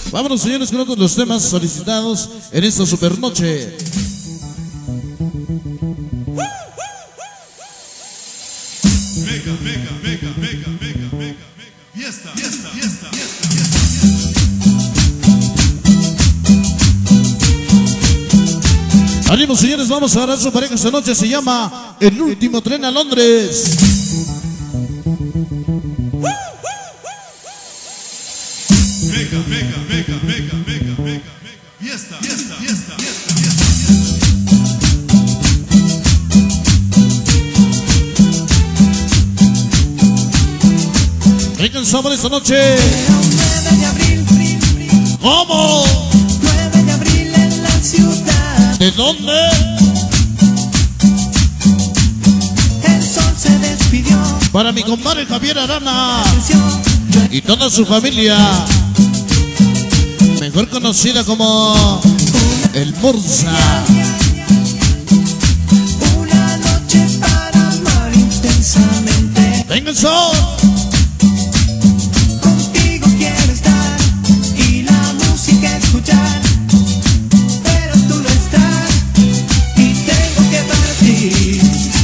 Vámonos, señores, con otros de los temas solicitados en esta super noche. Mega, mega, mega, mega, mega, mega, fiesta, fiesta, fiesta, fiesta, fiesta. Ánimo, señores, vamos a agarrar su pareja esta noche. Se llama El Último Tren a Londres. Mega, mega, mega, mega, mega, mega, fiesta, fiesta, fiesta, fiesta, fiesta. Vengan sabor esta noche. 9 de abril, ¿Cómo? 9 de abril en la ciudad. ¿De dónde? El sol se despidió. Para mi compadre Javier Arana Atención, y toda su familia, mejor conocida como El Mursa. una noche para amar intensamente. Vengan sol. Contigo quiero estar y la música escuchar. Pero tú no estás y tengo que partir.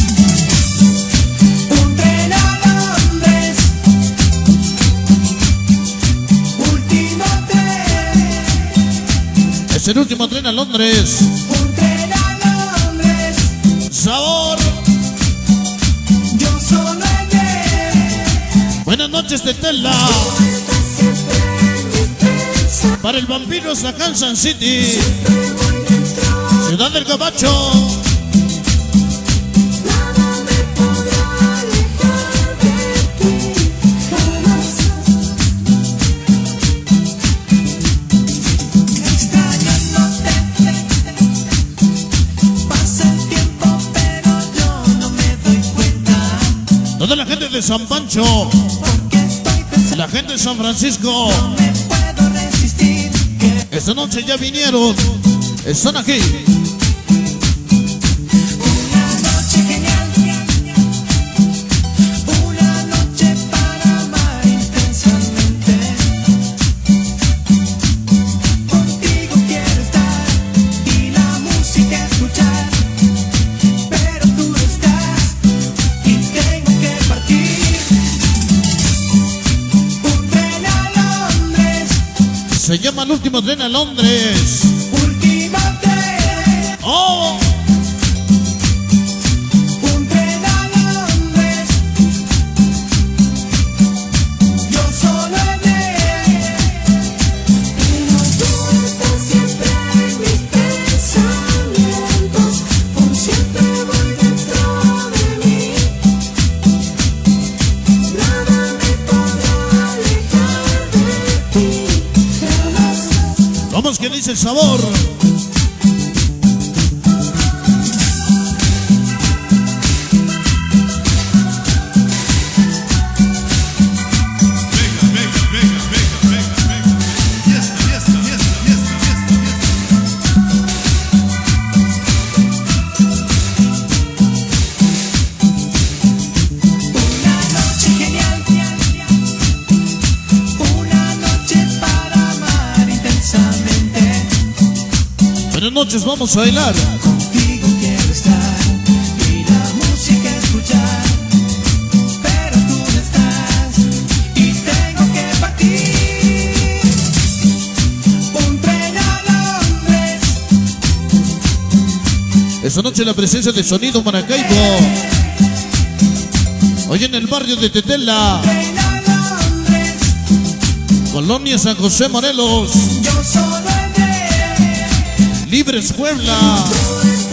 Un tren a Londres, último tren. Es el último tren a Londres. Un tren a Londres, Sabor. yo solo iré. Buenas noches, Tetela. Para el vampiro hasta Kansas City, Ciudad del Gabacho. Nada me podrá alejar de ti jamás. Extrañándote, pasa el tiempo pero yo no me doy cuenta. Toda la gente de San Pancho, Porque estoy pensando, la gente de San Francisco, no me puedo resistir. Que esta noche ya vinieron. Están aquí. una noche genial, una noche para amar intensamente. Contigo quiero estar y la música escuchar, pero tú no estás y tengo que partir. Un tren a Londres, Se llama El Último Tren a Londres. último tren. ¡Oh! Un tren a Londres, yo solo iré. Pero tú estás siempre en mis pensamientos, por siempre voy dentro de mí. Nada me podrá alejar de ti jamás. Vamos, que dice el sabor. Mega, mega, mega, mega, mega, mega, fiesta, fiesta, fiesta, fiesta, fiesta, Una noche genial, una noche para amar intensamente. Buenas noches, vamos a bailar. Contigo quiero estar y la música escuchar, pero tú no estás y tengo que partir. Un tren a Londres, Esta noche la presencia de Sonido Maracaibo. Hoy en el barrio de Tetela, tren a Londres, Colonia San José Morelos, yo solo iré. Libres Puebla. Tú